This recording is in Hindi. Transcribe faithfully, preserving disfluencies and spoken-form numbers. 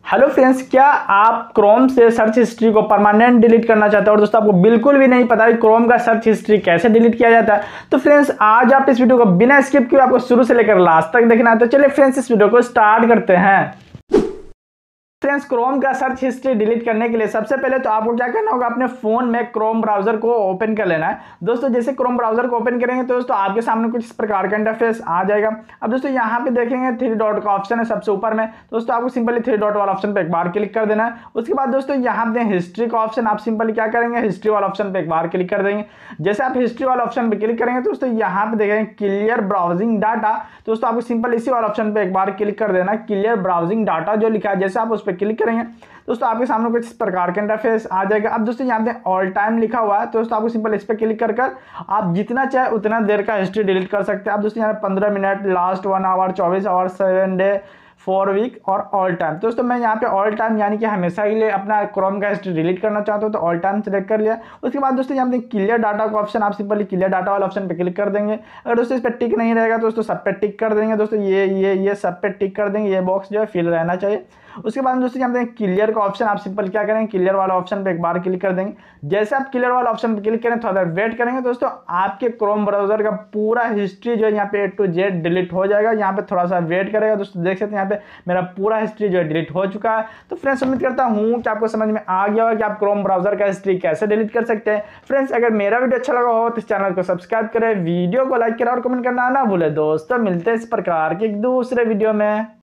हेलो फ्रेंड्स, क्या आप क्रोम से सर्च हिस्ट्री को परमानेंट डिलीट करना चाहते हो और दोस्तों आपको बिल्कुल भी नहीं पता है क्रोम का सर्च हिस्ट्री कैसे डिलीट किया जाता है। तो फ्रेंड्स आज आप इस वीडियो को बिना स्किप किए आपको शुरू से लेकर लास्ट तक देखना है। तो चलिए फ्रेंड्स इस वीडियो को स्टार्ट करते हैं। फ्रेंड्स, क्रोम का सर्च हिस्ट्री डिलीट करने के लिए सबसे पहले तो आपको क्या करना होगा, अपने फोन में क्रोम ब्राउजर को ओपन कर लेना है। दोस्तों जैसे क्रोम ब्राउजर को ओपन करेंगे तो दोस्तों आपके सामने कुछ इस प्रकार का इंटरफेस आ जाएगा। अब दोस्तों यहाँ पे देखेंगे थ्री डॉट का ऑप्शन है सबसे ऊपर में। दोस्तों आपको सिंपली थ्री डॉट वाला ऑप्शन पे एक बार क्लिक कर देना है। उसके बाद दोस्तों यहाँ पे हिस्ट्री का ऑप्शन, आप सिंपली क्या करेंगे, हिस्ट्री वाला ऑप्शन पे एक बार क्लिक कर देंगे। जैसे आप हिस्ट्री वाला ऑप्शन पे क्लिक करेंगे तो दोस्तों यहाँ पे देखेंगे क्लियर ब्राउजिंग डाटा। दोस्तों आपको सिंपल इसी वाला ऑप्शन पे एक बार क्लिक कर देना, क्लियर ब्राउजिंग डाटा जो लिखा है। जैसे आप उस पर क्लिक करेंगे दोस्तों आपके सामने कुछ इस प्रकार का इंटरफेस आ जाएगा। अब दोस्तों यहाँ पे ऑल टाइम लिखा हुआ है तो दोस्तों आपको सिंपल इस पर क्लिक कर कर आप जितना चाहे उतना देर का हिस्ट्री डिलीट कर सकते हैं। अब दोस्तों यहाँ पे पंद्रह मिनट, लास्ट वन आवर, चौबीस hour, seven day, four week और ऑल टाइम। दोस्तों मैं यहाँ पे ऑल टाइम यानी कि हमेशा के लिए अपना क्रोम का हिस्ट्री डिलीट करना चाहता हूँ तो ऑल टाइम सेलेक्ट कर लिया। उसके बाद दोस्तों यहाँ पे क्लियर डाटा का ऑप्शन, आप सिंपली क्लियर डाटा वाला ऑप्शन पे क्लिक कर देंगे। अगर दोस्तों इस पर टिक नहीं रहेगा तो दोस्तों सब पे टिक कर देंगे। दोस्तों ये ये ये सब पे टिक कर देंगे, ये बॉक्स जो है फिल रहना चाहिए। उसके बाद दोस्तों यहाँ पे क्लियर का ऑप्शन, आप सिंपल क्या करेंगे, क्लियर वाला ऑप्शन पे एक बार क्लिक कर देंगे। जैसे आप क्लियर वाला ऑप्शन पे क्लिक करें थोड़ा देर वेट करेंगे दोस्तों आपके क्रोम ब्राउजर का पूरा हिस्ट्री जो है यहाँ पे ए टू जेड डिलीट हो जाएगा। यहाँ पे थोड़ा सा वेट करेगा दोस्तों, देख सकते हैं यहाँ पे मेरा पूरा हिस्ट्री जो है डिलीट हो चुका है। तो फ्रेंड्स उम्मीद करता हूँ कि आपको समझ में आ गया होगा कि आप क्रोम ब्राउजर का हिस्ट्री कैसे डिलीट कर सकते हैं। फ्रेंड्स अगर मेरा वीडियो अच्छा लगा हो तो इस चैनल को सब्सक्राइब करें, वीडियो को लाइक करें और कमेंट करना ना भूले। दोस्तों मिलते हैं इस प्रकार के एक दूसरे वीडियो में।